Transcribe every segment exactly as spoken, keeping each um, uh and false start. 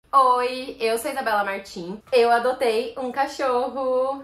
Oi, eu sou Isabela Martim. Eu adotei um cachorro.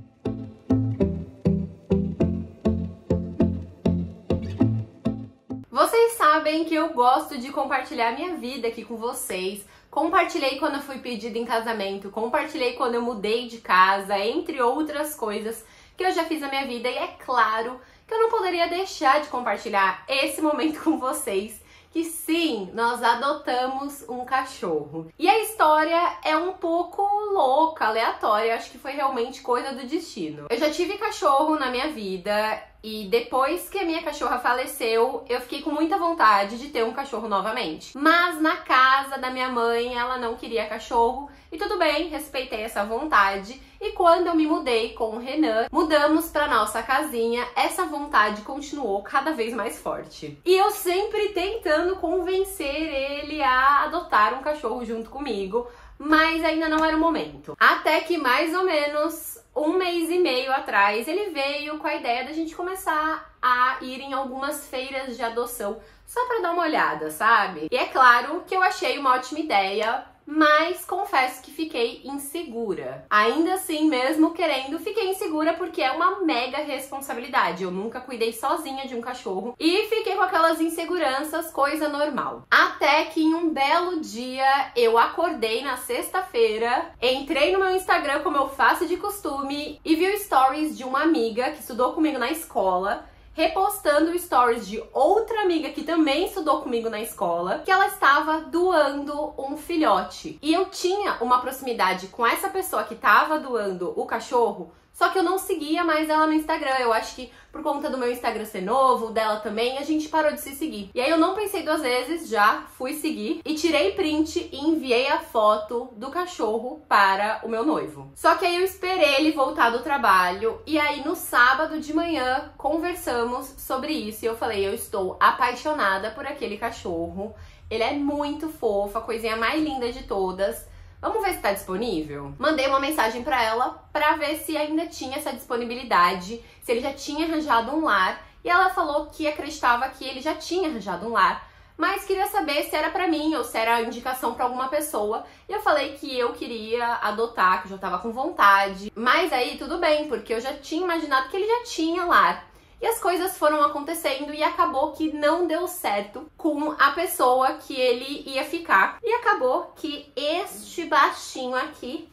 Vocês sabem que eu gosto de compartilhar minha vida aqui com vocês. Compartilhei quando eu fui pedida em casamento, compartilhei quando eu mudei de casa, entre outras coisas que eu já fiz na minha vida. E é claro que eu não poderia deixar de compartilhar esse momento com vocês, que sim, nós adotamos um cachorro. E a história é um pouco louca, aleatória, acho que foi realmente coisa do destino. Eu já tive cachorro na minha vida e depois que a minha cachorra faleceu, eu fiquei com muita vontade de ter um cachorro novamente. Mas na casa da minha mãe, ela não queria cachorro e tudo bem, respeitei essa vontade. E quando eu me mudei com o Renan, mudamos pra nossa casinha, essa vontade continuou cada vez mais forte. E eu sempre tentando convencer ele a adotar um cachorro junto comigo, mas ainda não era o momento. Até que mais ou menos um mês e meio atrás, ele veio com a ideia da gente começar a ir em algumas feiras de adoção, só pra dar uma olhada, sabe? E é claro que eu achei uma ótima ideia, mas confesso que fiquei insegura. Ainda assim, mesmo querendo, fiquei insegura porque é uma mega responsabilidade. Eu nunca cuidei sozinha de um cachorro e fiquei com aquelas inseguranças, coisa normal. Até que em um belo dia eu acordei na sexta-feira, entrei no meu Instagram como eu faço de costume e vi o stories de uma amiga que estudou comigo na escola, repostando stories de outra amiga que também estudou comigo na escola, que ela estava doando um filhote. E eu tinha uma proximidade com essa pessoa que estava doando o cachorro, só que eu não seguia mais ela no Instagram. Eu acho que por conta do meu Instagram ser novo, dela também, a gente parou de se seguir. E aí eu não pensei duas vezes, já fui seguir e tirei print e enviei a foto do cachorro para o meu noivo. Só que aí eu esperei ele voltar do trabalho e aí no sábado de manhã conversamos sobre isso e eu falei, eu estou apaixonada por aquele cachorro. Ele é muito fofo, a coisinha mais linda de todas. Vamos ver se tá disponível? Mandei uma mensagem pra ela pra ver se ainda tinha essa disponibilidade, se ele já tinha arranjado um lar. E ela falou que acreditava que ele já tinha arranjado um lar, mas queria saber se era pra mim ou se era indicação pra alguma pessoa. E eu falei que eu queria adotar, que eu já tava com vontade. Mas aí tudo bem, porque eu já tinha imaginado que ele já tinha lar. E as coisas foram acontecendo e acabou que não deu certo com a pessoa que ele ia ficar. E acabou que este baixinho aqui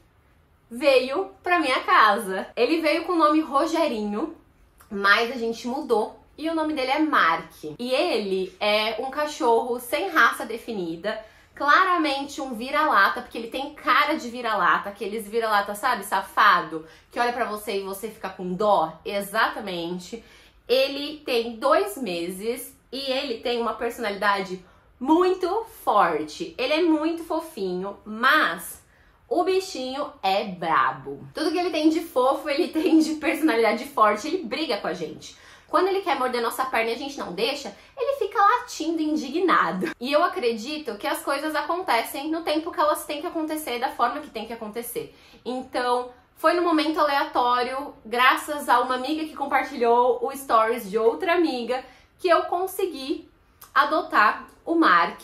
veio pra minha casa. Ele veio com o nome Rogerinho, mas a gente mudou e o nome dele é Mark. E ele é um cachorro sem raça definida, claramente um vira-lata, porque ele tem cara de vira-lata, aqueles vira-lata, sabe, safado, que olha pra você e você fica com dó. Exatamente. Ele tem dois meses e ele tem uma personalidade muito forte. Ele é muito fofinho, mas o bichinho é brabo. Tudo que ele tem de fofo, ele tem de personalidade forte. Ele briga com a gente. Quando ele quer morder nossa perna e a gente não deixa, ele fica latindo indignado. E eu acredito que as coisas acontecem no tempo que elas têm que acontecer, da forma que tem que acontecer. Então, foi no momento aleatório, graças a uma amiga que compartilhou o stories de outra amiga, que eu consegui adotar o Mark.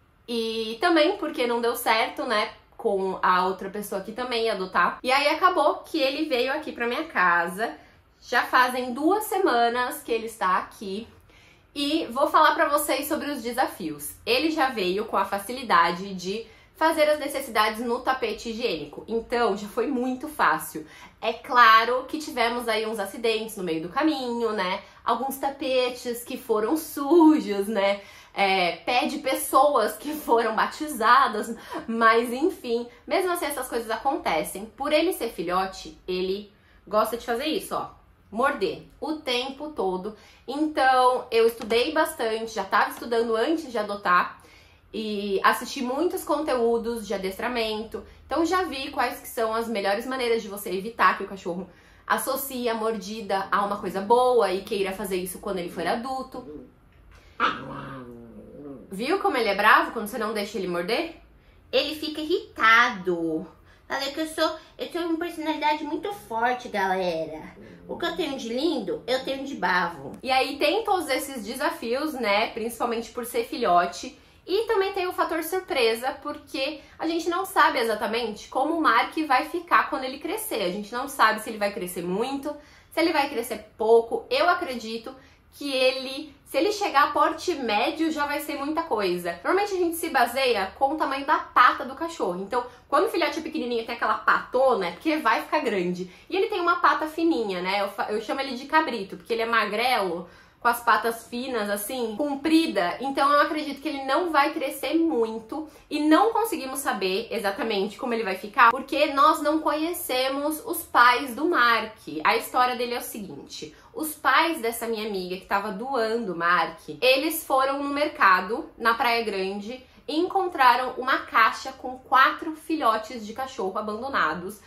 E também porque não deu certo, né, com a outra pessoa que também ia adotar. E aí acabou que ele veio aqui pra minha casa. Já fazem duas semanas que ele está aqui. E vou falar pra vocês sobre os desafios. Ele já veio com a facilidade de fazer as necessidades no tapete higiênico, então já foi muito fácil. É claro que tivemos aí uns acidentes no meio do caminho, né? Alguns tapetes que foram sujos, né? É, pé de pessoas que foram batizadas, mas enfim, mesmo assim essas coisas acontecem. Por ele ser filhote, ele gosta de fazer isso, ó, morder o tempo todo. Então eu estudei bastante, já estava estudando antes de adotar, e assisti muitos conteúdos de adestramento, então já vi quais que são as melhores maneiras de você evitar que o cachorro associe a mordida a uma coisa boa e queira fazer isso quando ele for adulto. Viu como ele é bravo quando você não deixa ele morder? Ele fica irritado. Falei que eu sou, eu tenho uma personalidade muito forte, galera. O que eu tenho de lindo, eu tenho de bavo. E aí tem todos esses desafios, né, principalmente por ser filhote. E também tem o fator surpresa, porque a gente não sabe exatamente como o Mark vai ficar quando ele crescer. A gente não sabe se ele vai crescer muito, se ele vai crescer pouco. Eu acredito que ele, se ele chegar a porte médio, já vai ser muita coisa. Normalmente a gente se baseia com o tamanho da pata do cachorro. Então, quando o filhote é pequenininho tem aquela patona, é porque vai ficar grande. E ele tem uma pata fininha, né? Eu, eu chamo ele de cabrito, porque ele é magrelo, com as patas finas, assim, comprida. Então eu acredito que ele não vai crescer muito e não conseguimos saber exatamente como ele vai ficar, porque nós não conhecemos os pais do Mark. A história dele é o seguinte: os pais dessa minha amiga que estava doando o Mark, eles foram no mercado, na Praia Grande, e encontraram uma caixa com quatro filhotes de cachorro abandonados.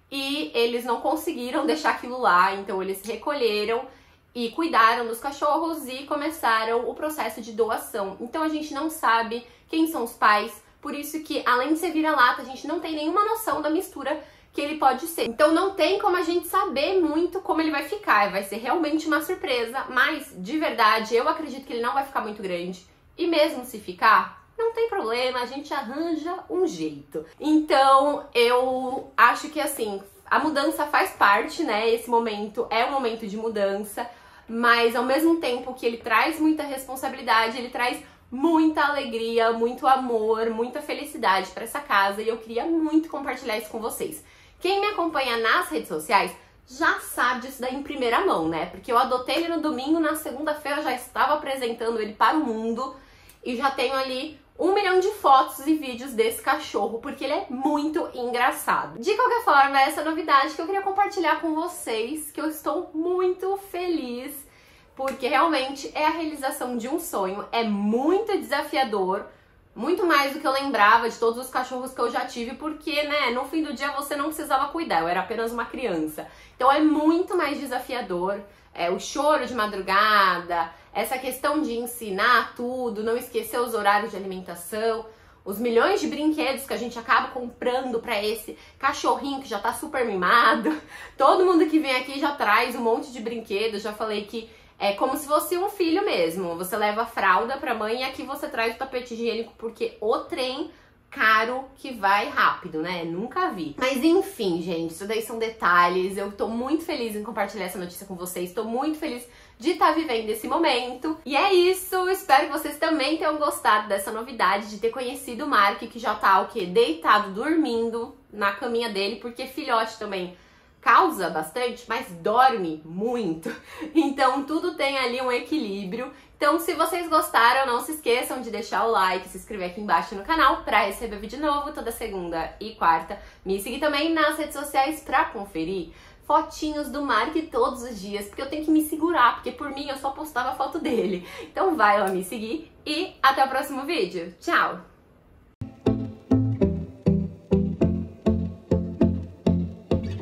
E eles não conseguiram deixar aquilo lá, então eles recolheram e cuidaram dos cachorros e começaram o processo de doação. Então a gente não sabe quem são os pais, por isso que, além de ser vira-lata, a gente não tem nenhuma noção da mistura que ele pode ser. Então não tem como a gente saber muito como ele vai ficar, vai ser realmente uma surpresa, mas de verdade eu acredito que ele não vai ficar muito grande. E mesmo se ficar, não tem problema, a gente arranja um jeito. Então eu acho que assim, a mudança faz parte, né? Esse momento é um momento de mudança, mas ao mesmo tempo que ele traz muita responsabilidade, ele traz muita alegria, muito amor, muita felicidade para essa casa, e eu queria muito compartilhar isso com vocês. Quem me acompanha nas redes sociais já sabe disso daí em primeira mão, né? Porque eu adotei ele no domingo, na segunda-feira eu já estava apresentando ele para o mundo e já tenho ali um milhão de fotos e vídeos desse cachorro, porque ele é muito engraçado. De qualquer forma, essa novidade que eu queria compartilhar com vocês, que eu estou muito feliz, porque realmente é a realização de um sonho, é muito desafiador, muito mais do que eu lembrava de todos os cachorros que eu já tive, porque, né, no fim do dia você não precisava cuidar, eu era apenas uma criança. Então é muito mais desafiador, é, o choro de madrugada, essa questão de ensinar tudo, não esquecer os horários de alimentação, os milhões de brinquedos que a gente acaba comprando para esse cachorrinho que já tá super mimado. Todo mundo que vem aqui já traz um monte de brinquedos, já falei que é como se fosse um filho mesmo. Você leva a fralda pra mãe e aqui você traz o tapete higiênico, porque o trem caro que vai rápido, né? Nunca vi. Mas enfim, gente, isso daí são detalhes. Eu tô muito feliz em compartilhar essa notícia com vocês. Tô muito feliz de estar vivendo esse momento. E é isso. Espero que vocês também tenham gostado dessa novidade, de ter conhecido o Mark, que já tá o quê? Deitado, dormindo na caminha dele, porque filhote também causa bastante, mas dorme muito. Então tudo tem ali um equilíbrio. Então, se vocês gostaram, não se esqueçam de deixar o like, se inscrever aqui embaixo no canal para receber vídeo novo toda segunda e quarta. Me seguir também nas redes sociais para conferir fotinhos do Mark todos os dias, porque eu tenho que me segurar, porque por mim eu só postava foto dele. Então vai lá me seguir e até o próximo vídeo. Tchau!